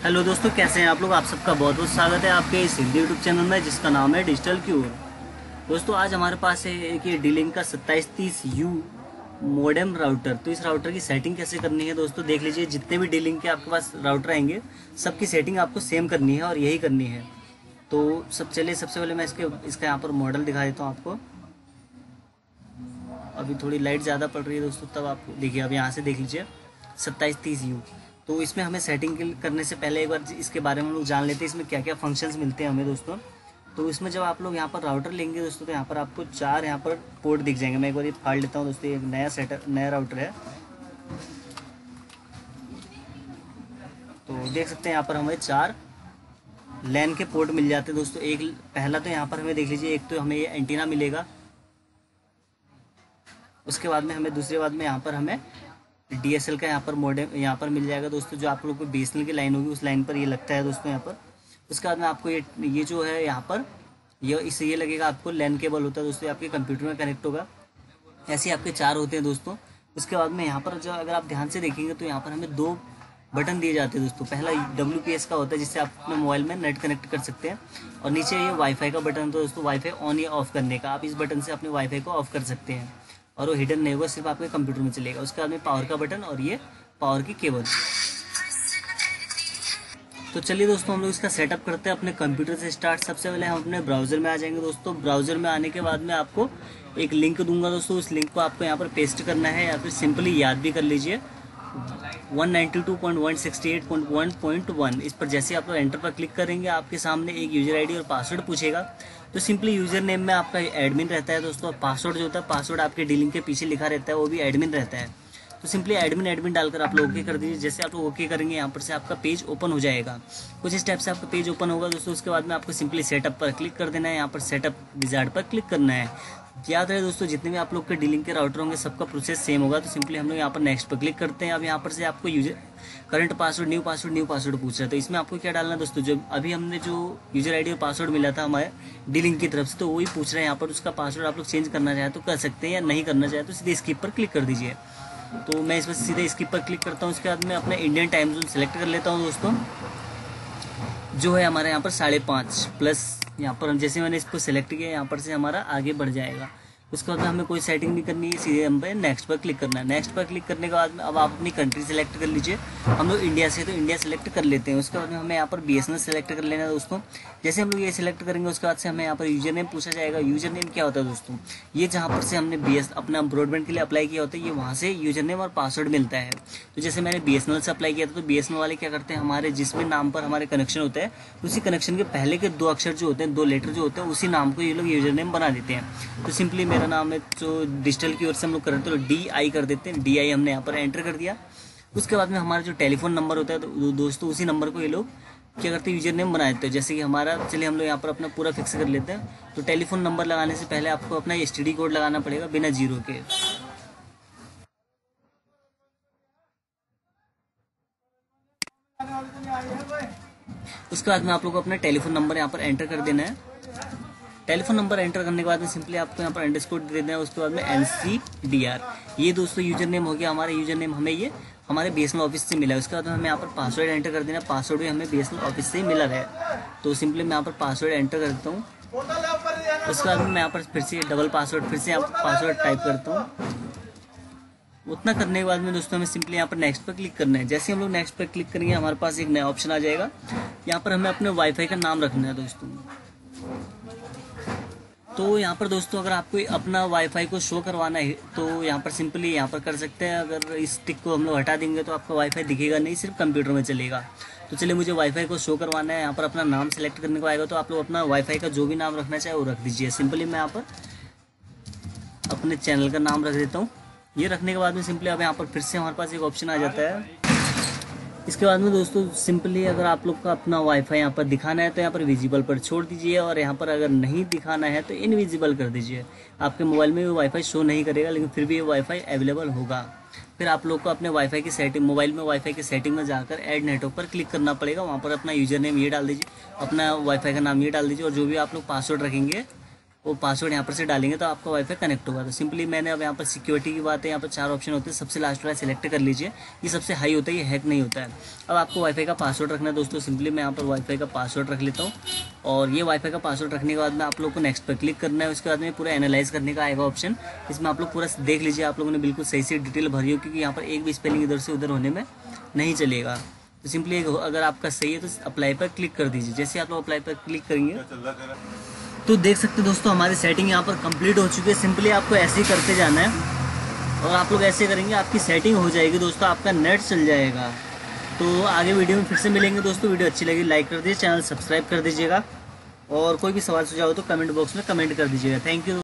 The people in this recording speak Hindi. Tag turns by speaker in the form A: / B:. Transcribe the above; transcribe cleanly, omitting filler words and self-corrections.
A: हेलो दोस्तों, कैसे हैं आप लोग। आप सबका बहुत बहुत स्वागत है आपके इस हिंदी यूट्यूब चैनल में जिसका नाम है डिजिटल क्यूर। दोस्तों आज हमारे पास है एक ये D-Link का 2730U मॉडेम राउटर। तो इस राउटर की सेटिंग कैसे करनी है दोस्तों देख लीजिए। जितने भी D-Link के आपके पास राउटर आएंगे सबकी सेटिंग आपको सेम करनी है और यही करनी है। तो सबसे पहले मैं इसका यहाँ पर मॉडल दिखा देता हूँ आपको। अभी थोड़ी लाइट ज़्यादा पड़ रही है दोस्तों, तब आपको देखिए। अब यहाँ से देख लीजिए 2730U। तो इसमें हमें सेटिंग करने से पहले एक बार इसके बारे में हम लोग जान लेते हैं इसमें क्या क्या फंक्शंस मिलते हैं हमें दोस्तों। तो इसमें जब आप लोग यहाँ पर राउटर लेंगे दोस्तों तो यहाँ पर आपको 4 यहाँ पर पोर्ट दिख जाएंगे। मैं एक बार ये फाड़ लेता हूँ दोस्तों। एक नया राउटर है। तो देख सकते हैं यहाँ पर हमें 4 लैन के पोर्ट मिल जाते हैं दोस्तों। एक पहला तो यहाँ पर हमें देख लीजिए, एक तो हमें ये एंटीना मिलेगा। उसके बाद में हमें दूसरे बाद में यहाँ पर हमें DSL का यहाँ पर मॉडेम यहाँ पर मिल जाएगा दोस्तों। जो आप लोग को BSNL की लाइन होगी उस लाइन पर ये लगता है दोस्तों यहाँ पर। उसके बाद में आपको ये जो है यहाँ पर इससे ये लगेगा आपको लैन केबल होता है दोस्तों, आपके कंप्यूटर में कनेक्ट होगा। ऐसे आपके 4 होते हैं दोस्तों। उसके बाद में यहाँ पर जो अगर आप ध्यान से देखेंगे तो यहाँ पर हमें 2 बटन दिए जाते हैं दोस्तों। पहला WPS का होता है जिससे आप अपने मोबाइल में नेट कनेक्ट कर सकते हैं, और नीचे ये वाईफाई का बटन होता है दोस्तों, वाईफाई ऑन या ऑफ करने का। आप इस बटन से अपने वाईफाई को ऑफ कर सकते हैं और वो हिडन नहीं होगा, सिर्फ आपके कंप्यूटर में चलेगा। उसके बाद में पावर का बटन और ये पावर की केबल। तो चलिए दोस्तों हम लोग इसका सेटअप करते हैं अपने कंप्यूटर से स्टार्ट। सबसे पहले हम अपने ब्राउज़र में आ जाएंगे दोस्तों। ब्राउज़र में आने के बाद में आपको एक लिंक दूंगा दोस्तों। उस लिंक को आपको यहाँ पर पेस्ट करना है या फिर सिंपली याद भी कर लीजिए। 192.168.1.1 इस पर जैसे आप लोग एंटर पर क्लिक करेंगे आपके सामने एक यूजर आईडी और पासवर्ड पूछेगा। तो सिंपली यूजर नेम में आपका एडमिन रहता है दोस्तों, और पासवर्ड जो होता है, पासवर्ड आपके D-Link के पीछे लिखा रहता है, वो भी एडमिन रहता है। तो सिंपली एडमिन डालकर आप लोग ओके कर दीजिए। जैसे आप लोग ओके करेंगे यहाँ पर से आपका पेज ओपन हो जाएगा। कुछ इस टाइप से आपका पेज ओपन होगा दोस्तों। उसके बाद में आपको सिंपली सेटअप पर क्लिक कर देना है। यहाँ पर सेटअप विजार्ड पर क्लिक करना है। याद रहे दोस्तों, जितने भी आप लोग के D-Link के राउटर होंगे सबका प्रोसेस सेम होगा। तो सिंपली हम लोग यहाँ पर नेक्स्ट पर क्लिक करते हैं। अब यहाँ पर से आपको user current password new password पूछ रहा है। तो इसमें आपको क्या डालना है दोस्तों, जो अभी हमने जो यूजर आईडी और पासवर्ड मिला था हमारे D-Link की तरफ से, तो वही पूछ रहा है यहाँ पर। उसका पासवर्ड आप लोग चेंज करना चाहे तो कर सकते हैं, या नहीं करना चाहे तो सीधे स्किप पर क्लिक कर दीजिए। तो मैं इसमें सीधे स्किप पर क्लिक करता हूँ। उसके बाद मैं अपने इंडियन टाइम जोन सेलेक्ट कर लेता हूँ दोस्तों, जो है हमारे यहाँ पर 5:30 प्लस। यहाँ पर जैसे मैंने इसको सेलेक्ट किया यहाँ पर से हमारा आगे बढ़ जाएगा। उसके बाद में हमें कोई सेटिंग नहीं करनी है, सीधे हम पे नेक्स्ट पर क्लिक करना है। नेक्स्ट पर क्लिक करने के बाद में अब आप अपनी कंट्री सेलेक्ट कर लीजिए। हम लोग इंडिया से तो इंडिया सेलेक्ट कर लेते हैं। उसके बाद में हमें यहाँ पर BSNL सेलेक्ट कर लेना है दोस्तों। जैसे हम लोग ये सिलेक्ट करेंगे उसके बाद से हमें यहाँ पर यूजर नेम पूछा जाएगा। यूजर नेम क्या होता है दोस्तों, ये जहाँ पर से हमने अपना ब्रॉडबैंड के लिए अप्लाई किया होता है, ये वहाँ से यूजर नेम और पासवर्ड मिलता है। तो जैसे मैंने BSNL से अप्लाई किया था, तो BSNL वाले क्या करते हैं, हमारे जिस भी नाम पर हमारे कनेक्शन होता है उसी कनेक्शन के पहले के 2 अक्षर जो होते हैं, 2 लेटर जो होते हैं, उसी नाम को ये लोग यूजर नेम बना देते हैं। तो सिंपली मेरा नाम है जो डिजिटल की ओर से हम लोग करते हैं तो DI कर देते हैं। DI हमने यहाँ पर एंटर कर दिया। उसके बाद में हमारा जो टेलीफोन नंबर होता है तो दोस्तों उसी नंबर को ये लोग क्या करते हैं, यूजर नेम बना देते हैं। जैसे कि हमारा, चलिए हम लोग यहाँ पर अपना पूरा फिक्स कर लेते हैं। तो टेलीफोन नंबर लगाने से पहले आपको अपना STD कोड लगाना पड़ेगा बिना 0 के। उसके बाद में आप लोग को अपना टेलीफोन नंबर यहाँ पर एंटर कर देना है। टेलीफोन नंबर एंटर करने के बाद में सिंपली आपको यहाँ पर अंडरस्कोर दे देना है। उसके बाद में NCDR, ये दोस्तों यूजर नेम हो गया। हमारा यूजर नेम हमें ये हमारे BSNL ऑफिस से मिला है। उसके बाद में हमें यहाँ पर पासवर्ड एंटर कर देना है। पासवर्ड भी हमें BSNL ऑफिस से ही मिला है। तो सिंपली मैं यहाँ पर पासवर्ड एंटर कर देता हूँ। उसके बाद में मैं यहाँ पर फिर से डबल पासवर्ड फिर से यहाँ पर पासवर्ड टाइप करता हूँ। उतना करने के बाद में दोस्तों हमें सिंपली यहाँ पर नेक्स्ट पर क्लिक करना है। जैसे हम लोग नेक्स्ट पर क्लिक करेंगे हमारे पास एक नया ऑप्शन आ जाएगा। यहाँ पर हमें अपने वाईफाई का नाम रखना है दोस्तों। तो यहाँ पर दोस्तों अगर आपको अपना वाईफाई को शो करवाना है तो यहाँ पर सिंपली यहाँ पर कर सकते हैं। अगर इस टिक को हम लोग हटा देंगे तो आपका वाईफाई दिखेगा नहीं, सिर्फ कंप्यूटर में चलेगा। तो चलिए मुझे वाईफाई को शो करवाना है। यहाँ पर अपना नाम सेलेक्ट करने को आएगा, तो आप लोग अपना वाईफाई का जो भी नाम रखना चाहे वो रख दीजिए। सिंपली मैं यहाँ पर अपने चैनल का नाम रख देता हूँ। ये रखने के बाद में सिंपली अब यहाँ पर फिर से हमारे पास एक ऑप्शन आ जाता है। इसके बाद में दोस्तों सिंपली अगर आप लोग का अपना वाईफाई यहाँ पर दिखाना है तो यहाँ पर विजिबल पर छोड़ दीजिए, और यहाँ पर अगर नहीं दिखाना है तो इनविजिबल कर दीजिए। आपके मोबाइल में भी वाईफाई शो नहीं करेगा, लेकिन फिर भी ये वाईफाई अवेलेबल होगा। फिर आप लोग को अपने वाईफाई की सेटिंग, मोबाइल में वाईफाई की सेटिंग में जाकर ऐड नेटवर्क पर क्लिक करना पड़ेगा। वहाँ पर अपना यूजर नेम ये डाल दीजिए, अपना वाईफाई का नाम ये डाल दीजिए, और जो भी आप लोग पासवर्ड रखेंगे वो पासवर्ड यहाँ पर से डालेंगे तो आपका वाईफाई कनेक्ट होगा। तो सिंपली मैंने अब यहाँ पर सिक्योरिटी की बात है, यहाँ पर 4 ऑप्शन होते हैं, सबसे लास्ट वाला सिलेक्ट कर लीजिए, ये सबसे हाई होता है, ये हैक नहीं होता है। अब आपको वाईफाई का पासवर्ड रखना है दोस्तों, सिंपली मैं यहाँ पर वाईफाई का पासवर्ड रख लेता हूँ। और ये वाईफाई का पासवर्ड रखने के बाद में आप लोग को नेक्स्ट पर क्लिक करना है। उसके बाद में पूरा एनालाइज करने का आएगा ऑप्शन, इसमें आप लोग पूरा देख लीजिए, आप लोगों ने बिल्कुल सही से डिटेल भरी हो, क्योंकि यहाँ पर एक भी स्पेलिंग इधर से उधर होने में नहीं चलेगा। तो सिंपली अगर आपका सही है तो अप्लाई पर क्लिक कर दीजिए। जैसे आप लोग अप्लाई पर क्लिक करेंगे तो देख सकते हैं दोस्तों हमारी सेटिंग यहाँ पर कंप्लीट हो चुकी है। सिंपली आपको ऐसे ही करते जाना है और आप लोग ऐसे करेंगे आपकी सेटिंग हो जाएगी दोस्तों, आपका नेट चल जाएगा। तो आगे वीडियो में फिर से मिलेंगे दोस्तों। वीडियो अच्छी लगी लाइक कर दीजिए, चैनल सब्सक्राइब कर दीजिएगा और कोई भी सवाल सुझाव हो तो कमेंट बॉक्स में कमेंट कर दीजिएगा। Thank you.